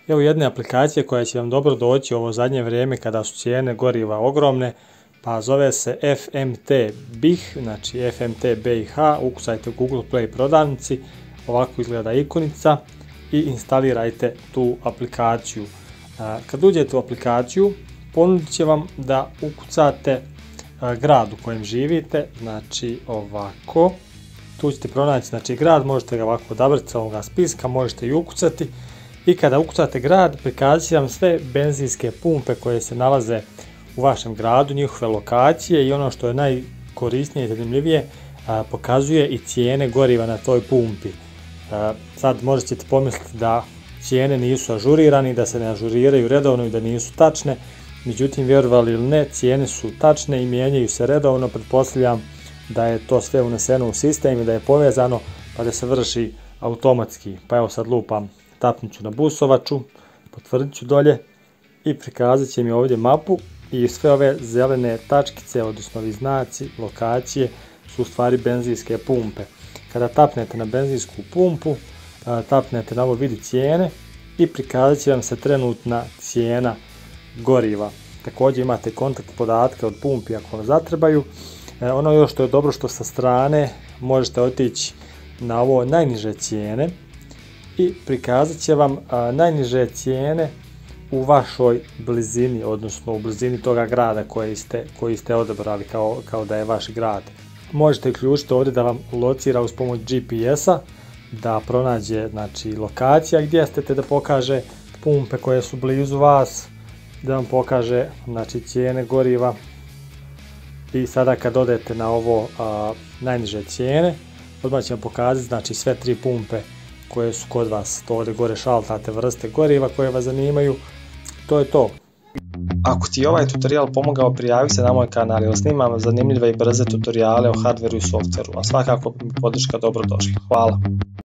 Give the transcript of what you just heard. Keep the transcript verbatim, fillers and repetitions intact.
Evo jedne aplikacije koja će vam dobro doći u ovo zadnje vrijeme kada su cijene goriva ogromne, pa zove se F M T B I H, znači F M T B I H, ukucajte u Google Play prodavnici, ovako izgleda ikonica i instalirajte tu aplikaciju. Kad uđete u aplikaciju, ponudit će vam da ukucate grad u kojem živite, znači ovako, tu ćete pronaći znači grad, možete ga ovako odabrati sa ovoga spiska, možete i ukucati i kada ukucate grad, prikazat će vam sve benzinske pumpe koje se nalaze u vašem gradu, njihove lokacije i ono što je najkorisnije i zanimljivije, pokazuje i cijene goriva na toj pumpi. Sad možda ćete pomisliti da cijene nisu ažurirane, da se ne ažuriraju redovno i da nisu tačne, međutim vjerovali ili ne, cijene su tačne i mijenjaju se redovno, pretpostavljam da je to sve uneseno u sistem i da je povezano pa da se vrši automatski. Pa evo sad lupam, tapnut ću na busovaču, potvrdit ću dolje i prikazat će mi ovdje mapu i sve ove zelene tačkice, odnosno ovi znaci, lokacije su u stvari benzinske pumpe. Kada tapnete na benzinsku pumpu, tapnete na ovo vidi cijene i prikazat će vam se trenutna cijena goriva. Također imate kontakt podatke od pumpi ako vam zatrebaju. Ono još što je dobro što sa strane možete otići na ovo najniže cijene i prikazat će vam najniže cijene u vašoj blizini, odnosno u blizini toga grada koji ste, koji ste odabrali kao, kao da je vaš grad. Možete uključiti ovdje da vam locira uz pomoć G P S-a, da pronađe znači, lokacija gdje ste te da pokaže pumpe koje su blizu vas, da vam pokaže znači, cijene goriva. I sada kad odete na ovo a, najniže cijene, odmah će vam pokazati znači, sve tri pumpe koje su kod vas. To ovdje gore šaltate vrste goriva koje vas zanimaju. To je to. Ako ti je ovaj tutorial pomogao, prijavi se na moj kanal jer snimam zanimljive i brze tutoriale o hardveru i softveru, a svakako bi mi podrška dobro došla. Hvala.